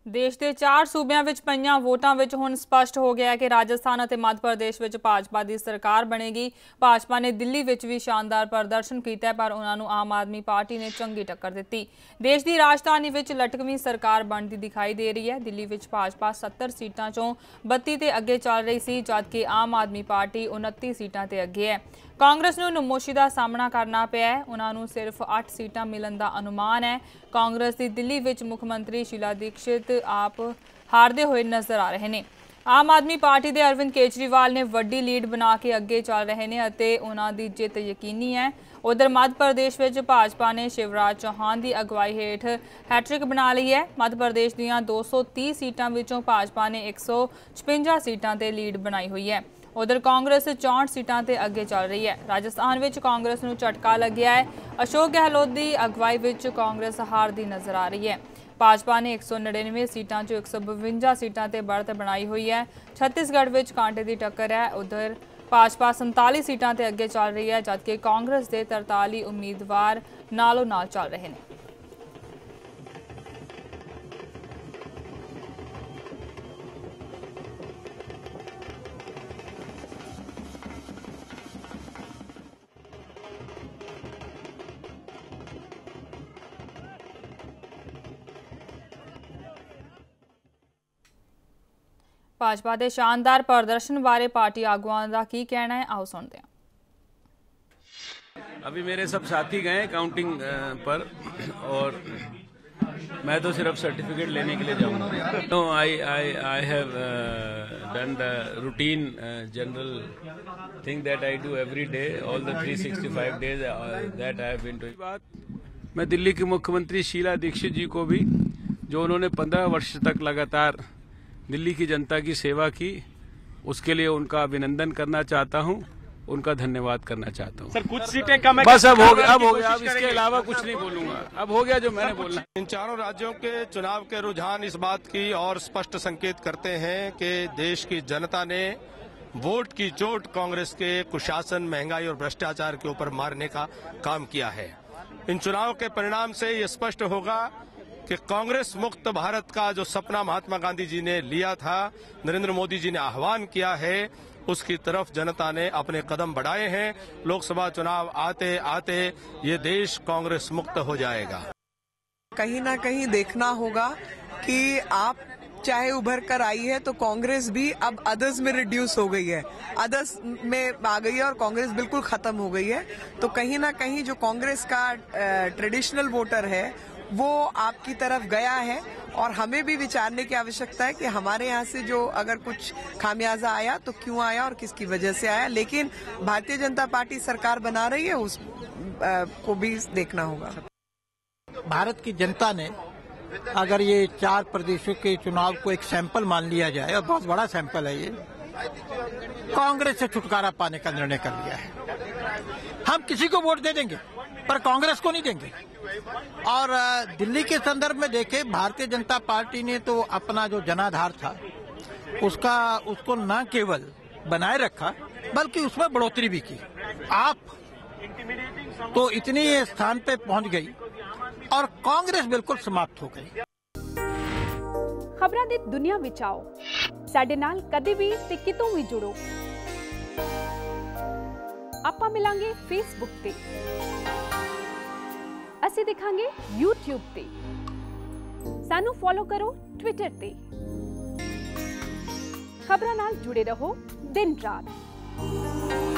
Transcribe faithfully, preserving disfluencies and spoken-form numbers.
देश के चार सूबਿਆਂ ਵਿੱਚ ਪਈਆਂ ਵੋਟਾਂ ਵਿੱਚ ਹੁਣ ਸਪਸ਼ਟ ਹੋ ਗਿਆ ਹੈ ਕਿ ਰਾਜਸਥਾਨ ਅਤੇ ਮੱਧ ਪ੍ਰਦੇਸ਼ ਵਿੱਚ ਭਾਜਪਾ ਦੀ ਸਰਕਾਰ ਬਣੇਗੀ। ਭਾਜਪਾ ਨੇ ਦਿੱਲੀ ਵਿੱਚ ਵੀ ਸ਼ਾਨਦਾਰ ਪ੍ਰਦਰਸ਼ਨ ਕੀਤਾ ਪਰ ਉਹਨਾਂ ਨੂੰ ਆਮ ਆਦਮੀ ਪਾਰਟੀ ਨੇ ਚੰਗੀ ਟੱਕਰ ਦਿੱਤੀ। ਦੇਸ਼ ਦੀ ਰਾਜਧਾਨੀ ਵਿੱਚ ਲਟਕਵੀਂ ਸਰਕਾਰ ਬਣਦੀ ਦਿਖਾਈ ਦੇ ਰਹੀ ਹੈ। ਦਿੱਲੀ ਵਿੱਚ ਭਾਜਪਾ सत्तर सीटां चों बत्ती ते अगे चल रही सी, जबकि आम आदमी पार्टी उनतीस सीटां ते अगे है। कांग्रेस नूं नमोशी दा सामना करना पिया है। उन्हां नूं सिर्फ आठ सीटां मिलण दा अनुमान है। कांग्रेस की दिल्ली विच मुख मंत्री शीला दीक्षित आप हारदे होए नज़र आ रहे हैं। आम आदमी पार्टी के अरविंद केजरीवाल ने वड्डी लीड बना के अगे चल रहे हैं और उन्हां दी जित यकीनी है। उधर मध्य प्रदेश में भाजपा ने शिवराज चौहान की अगवाई हेठ हैट्रिक बना ली है। मध्य प्रदेश दीयां दो सौ तीस सीटां विचों भाजपा ने एक सौ छपंजा सीटां ते लीड बनाई हुई है। उधर कांग्रेस चौंठ सीटां ते अगे चल रही है। राजस्थान में कांग्रेस नूं झटका लग्या है। अशोक गहलोत की अगवाई विच कांग्रेस हारदी नज़र आ रही है। भाजपा ने एक सौ नड़िनवे सीटां चों एक सौ बवंजा सीटां ते बढ़त बनाई हुई है। छत्तीसगढ़ में कांटे की टक्कर है। उधर भाजपा संताली सीटां ते अगे चल रही है, जबकि कांग्रेस के तरताली उम्मीदवार नालों नाल चल रहे हैं। भाजपा के शानदार प्रदर्शन बारे पार्टी आगुआं का की कहना है, आओ सुनते हैं। अभी मेरे सब साथी गए काउंटिंग पर और मैं तो सिर्फ सर्टिफिकेट लेने के लिए जाऊंगा। No I I I have done the routine general thing that I do every day all the three sixty five days that I have been doing. बात मैं दिल्ली की मुख्यमंत्री शीला दीक्षित जी को भी, जो उन्होंने पंद्रह वर्ष तक लगातार दिल्ली की जनता की सेवा की, उसके लिए उनका अभिनंदन करना चाहता हूं, उनका धन्यवाद करना चाहता हूं। सर कुछ सीटें कम है, बस अब हो गया अब हो गया अब इसके अलावा कुछ नहीं बोलूंगा। अब हो गया जो मैंने बोलना। इन चारों राज्यों के चुनाव के रुझान इस बात की और स्पष्ट संकेत करते हैं कि देश की जनता ने वोट की चोट कांग्रेस के कुशासन, महंगाई और भ्रष्टाचार के ऊपर मारने का काम किया है। इन चुनाव के परिणाम से ये स्पष्ट होगा कि कांग्रेस मुक्त भारत का जो सपना महात्मा गांधी जी ने लिया था, नरेंद्र मोदी जी ने आह्वान किया है, उसकी तरफ जनता ने अपने कदम बढ़ाए हैं। लोकसभा चुनाव आते आते ये देश कांग्रेस मुक्त हो जाएगा। कहीं ना कहीं देखना होगा कि आप चाहे उभर कर आई है तो कांग्रेस भी अब अदर्स में रिड्यूस हो गई है, अदर्स में आ गई है और कांग्रेस बिल्कुल खत्म हो गई है। तो कहीं ना कहीं जो कांग्रेस का ट्रेडिशनल वोटर है वो आपकी तरफ गया है और हमें भी विचारने की आवश्यकता है कि हमारे यहाँ से जो अगर कुछ खामियाजा आया तो क्यों आया और किसकी वजह से आया। लेकिन भारतीय जनता पार्टी सरकार बना रही है, उस आ, को भी देखना होगा। भारत की जनता ने अगर ये चार प्रदेशों के चुनाव को एक सैंपल मान लिया जाए, और बहुत बड़ा सैंपल है ये, कांग्रेस से छुटकारा पाने का निर्णय कर लिया है। हम किसी को वोट दे देंगे पर कांग्रेस को नहीं देंगे। और दिल्ली के संदर्भ में देखें, भारतीय जनता पार्टी ने तो अपना जो जनाधार था उसका उसको न केवल बनाए रखा बल्कि उसमें बढ़ोतरी भी की। आप तो इतनी स्थान पे पहुंच गई और कांग्रेस बिल्कुल समाप्त हो गई। खबरां दी दुनिया विच आओ, साडे नाल कदे भी ते कितों भी जुड़ो। आपां मिलांगे फेसबुक ते, ਅਸੀਂ ਦਿਖਾਂਗੇ YouTube ਤੇ, ਸਾਨੂੰ ਫੋਲੋ ਕਰੋ Twitter ਤੇ। ਖਬਰਾਂ ਨਾਲ ਜੁੜੇ ਰਹੋ ਦਿਨ ਰਾਤ।